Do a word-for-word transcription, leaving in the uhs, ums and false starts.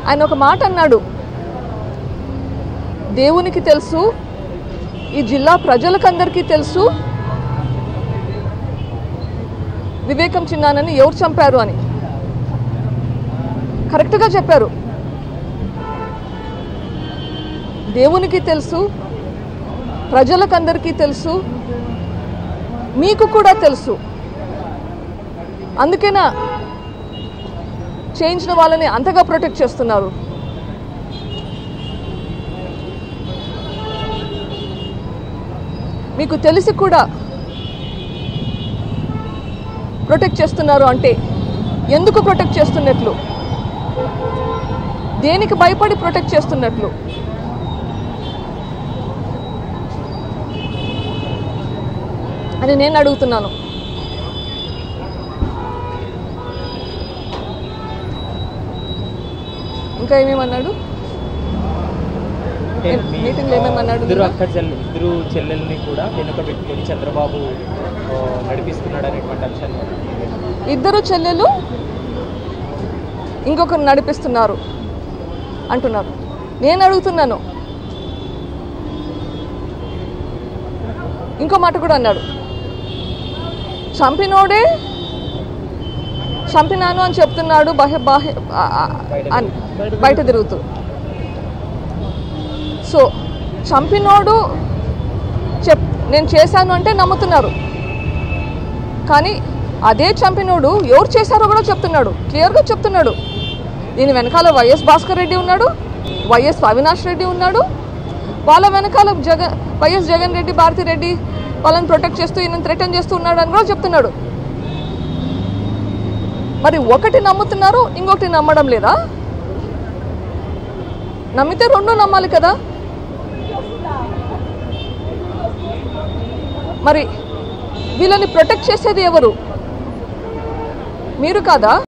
ఆయన ఒక మాట అన్నాడు, దేవునికి తెలుసు, ఈ జిల్లా ప్రజలకందరికీ తెలుసు వివేకం చిన్నానని ఎవరు చంపారు అని. కరెక్ట్గా చెప్పారు. దేవునికి తెలుసు, ప్రజలకందరికీ తెలుసు, మీకు కూడా తెలుసు. అందుకేనా చేయించిన వాళ్ళని అంతగా ప్రొటెక్ట్ చేస్తున్నారు. మీకు తెలిసి కూడా ప్రొటెక్ట్ చేస్తున్నారు అంటే ఎందుకు ప్రొటెక్ట్ చేస్తున్నట్లు, దేనికి భయపడి ప్రొటెక్ట్ చేస్తున్నట్లు? అని నేను అడుగుతున్నాను. ఇంకా ఏమేమన్నాడు మీటింగ్లో? ఏమేమన్నాడు? ఇద్దరు అక్క చెల్లి ఇద్దరు చెల్లెల్ని కూడా వెనుక పెట్టుకొని చంద్రబాబు నడిపిస్తున్నాడు అనేటువంటి అంశాన్ని, ఇద్దరు చెల్లెలు ఇంకొకరు నడిపిస్తున్నారు అంటున్నారు. నేను అడుగుతున్నాను, ఇంకో మాట కూడా అన్నాడు, చంపినోడే చంపినాను అని చెప్తున్నాడు బాహ్య బాహ్య అని బయట తిరుగుతూ. సో చంపినోడు చెప్ నేను చేశాను అంటే నమ్ముతున్నారు, కానీ అదే చంపినోడు ఎవరు చేశారో కూడా చెప్తున్నాడు, క్లియర్గా చెప్తున్నాడు. దీని వెనకాల వైఎస్ భాస్కర్ రెడ్డి ఉన్నాడు, వైఎస్ అవినాష్ రెడ్డి ఉన్నాడు, వాళ్ళ వెనకాల జగన్ వైఎస్ జగన్ రెడ్డి, భారతి రెడ్డి వాళ్ళని ప్రొటెక్ట్ చేస్తూ ఈయన థ్రెటన్ చేస్తూ ఉన్నాడు అని కూడా చెప్తున్నాడు. మరి ఒకటి నమ్ముతున్నారు, ఇంకొకటి నమ్మడం లేదా? నమ్మితే రెండు నమ్మాలి కదా. మరి వీళ్ళని ప్రొటెక్ట్ చేసేది ఎవరు? మీరు కాదా?